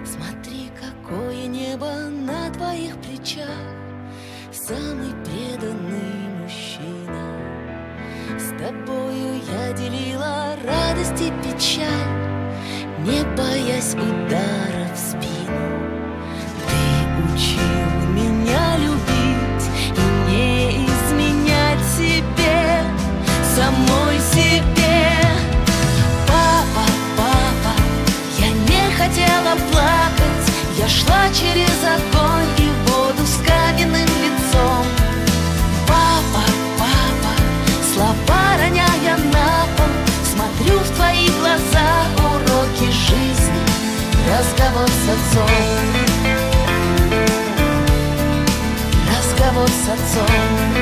Смотри, какое небо на твоих плечах, самый преданный мужчина. С тобою я делила радость и печаль, не боясь удара в спину. Ты учил меня любить и не изменять себе, самой себе. Папа, папа, я не хотела плакать, я шла через огонь и воду с каменным лицом. Папа, папа, слова роняя на пол, смотрю в твои глаза, уроки жизни, разговор с отцом. Разговор с отцом.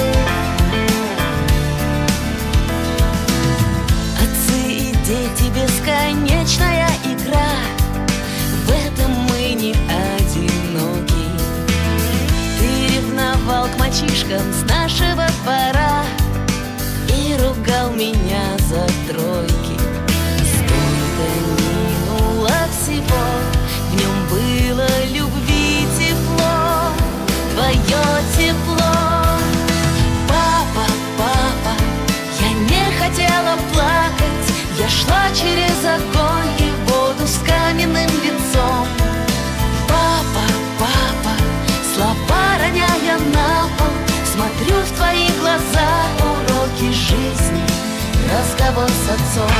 Отцы и дети, бесконечная игра, в этом мы не одиноки. Ты ревновал к мальчишкам с нашего двора и ругал меня за тройки. Сколько минуло всего, в нем было любви тепло, твое тепло. Папа, папа, я не хотела плакать, я шла через огонь и воду с каменным лицом. Папа, папа, слова роняя на пол, смотрю в твои глаза, уроки жизни, разговор с отцом.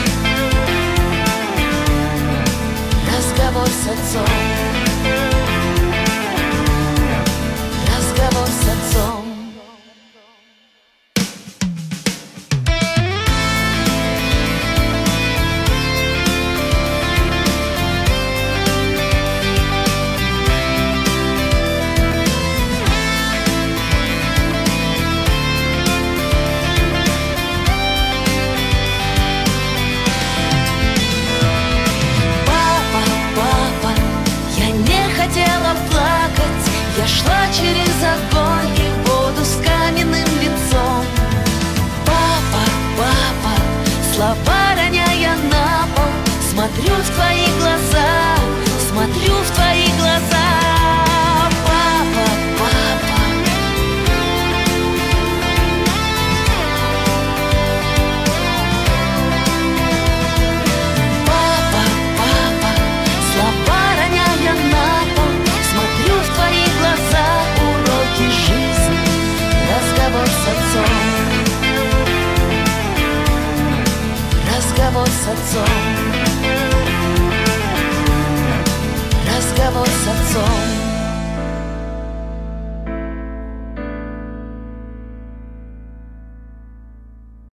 Разговор с отцом. Разговор с отцом. Я шла через огонь и воду с каменным лицом. Папа, папа, слова роняя на пол, смотрю в твои глаза, смотрю в твои глаза. Папа, папа. Папа, папа, слова роняя на пол, смотрю в твои глаза, уроки жизни, разговор с отцом. Разговор с отцом.